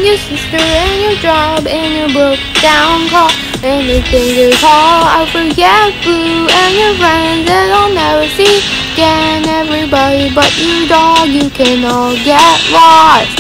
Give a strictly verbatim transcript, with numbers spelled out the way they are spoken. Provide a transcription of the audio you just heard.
your sister and your job and your broke down car and you think it's all. I forget Blue and your friends that I'll never see again. Everybody but you, dog, you can all get lost.